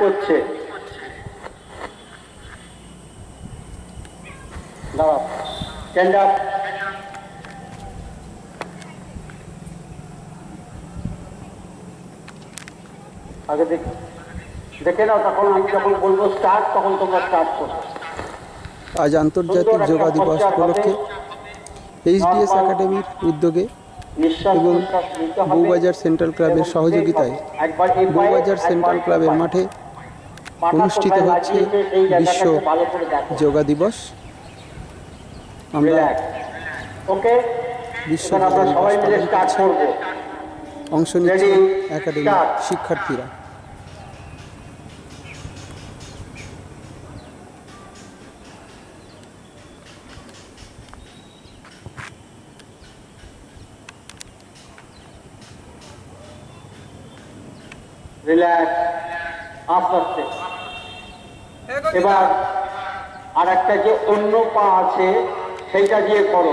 হচ্ছে। দাঁড়াও, stand up. আগে দেখে নাও, তখন আমি যখন বলবো স্টার্ট তখন তোমরা স্টার্ট করো। আজ আন্তর্জাতিক যোগা দিবস উপলক্ষে এইচডিএস একাডেমির উদ্যোগে এবং বউবাজার সেন্ট্রাল ক্লাবের সহযোগিতায় বউবাজার সেন্ট্রাল ক্লাবের মাঠে অনুষ্ঠিত হচ্ছে বিশ্ব যোগা দিবস। আমরা বিশ্ব যোগা দিবস পালন করছি। অংশ নিচ্ছে একাডেমির শিক্ষার্থীরা। রিল্যাক্স, আস্তে আস্তে। এবার আর একটা যে অন্য পা আছে সেইটা দিয়ে করো।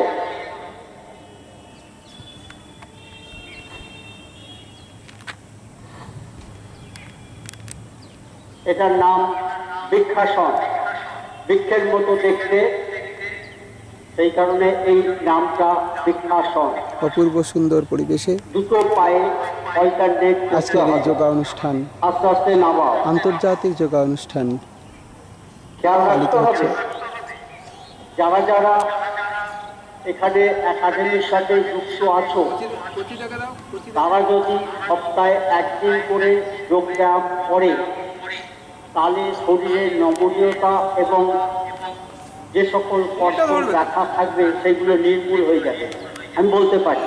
এটার নাম বৃক্ষাসন, বৃক্ষের মতো দেখতে, সেই কারণে এই নামটা বৃক্ষাসন। অপূর্ব সুন্দর পরিবেশে দুটো পায়ে অল্টারনেট আজকের এই যোগা অনুষ্ঠান, আস্তে আস্তে নামাও। আন্তর্জাতিক যোগা অনুষ্ঠান খেয়াল রাখতে হবে যারা যারা এখানে একাডেমির সাথে যুক্ত আছো, তারা যদি সপ্তাহে একদিন করে যোগব্যায়াম করে তাহলে শরীরের নমনীয়তা এবং যে সকল কষ্ট ব্যথা থাকবে সেগুলো নির্মূল হয়ে যাবে। আমি বলতে পারি,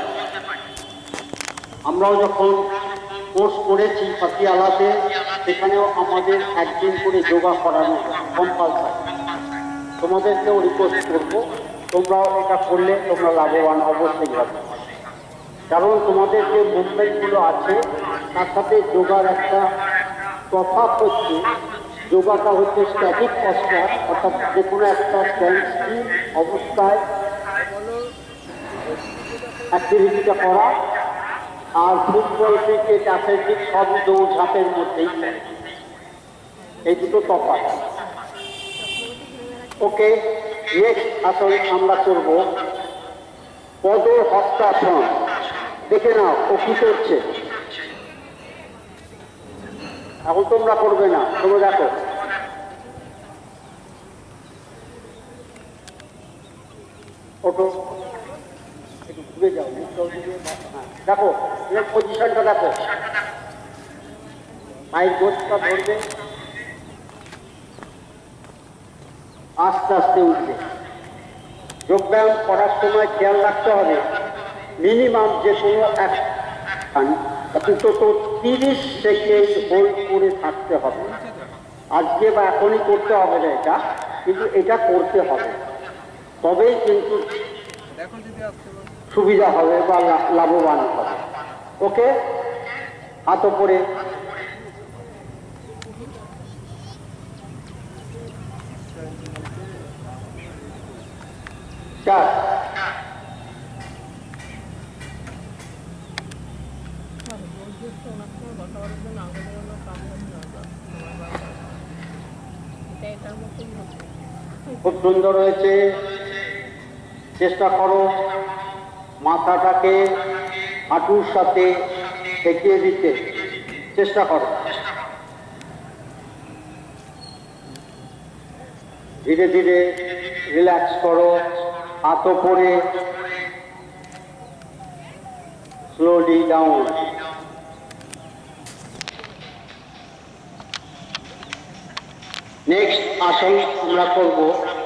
আমরাও যখন কোর্স করেছি পাতিয়ালাতে, সেখানেও আমাদের একদিন করে যোগা করানো কম্পালসারি। তোমাদেরকেও রিকোয়েস্ট করবো, তোমরাও এটা করলে তোমরা লাভবান অবশ্যই হবে। কারণ তোমাদের যে মুভমেন্টগুলো আছে তার সাথে যোগার একটা তফাৎ হচ্ছে, যোগাটা হচ্ছে স্ট্যাটিক পশ্চার, অর্থাৎ যে কোনো একটা স্ট্যান্ড স্টিল অবস্থায় অ্যাক্টিভিটিটা করা, আর ফুটবল, ক্রিকেট, অ্যাথলেটিক্স সবই দৌড়ঝাঁপের মধ্যেই পড়ে। এই দুটো তফাৎ। ওকে, নেক্সট আসলে আমরা করব পদ হস্তাসন। দেখে নাও ও কি করছে। এখন তোমরা করবে না, তোমরা দেখো। ওটো একটু ঘুরে যাও, দেখো পজিশনটা দেখো, পায়ের গোছটা ধরবে, আস্তে আস্তে উঠবে। যোগব্যায়াম করার সময় খেয়াল রাখতে হবে মিনিমাম যে কোনো অন্তত 30 সেকেন্ড হোল্ড করে থাকতে হবে। আজকে বা এখনই করতে হবে না এটা, কিন্তু এটা করতে হবে, তবেই কিন্তু সুবিধা হবে বা লাভবান হবে। ওকে, হাত উপরে। চার, খুব সুন্দর হয়েছে। চেষ্টা করো মাথাটাকে হাঁটুর সাথে ঠেকিয়ে দিতে চেষ্টা করো। ধীরে ধীরে রিল্যাক্স করো, হাত উপরে, স্লোলি ডাউন। নেক্সট আসন আমরা করব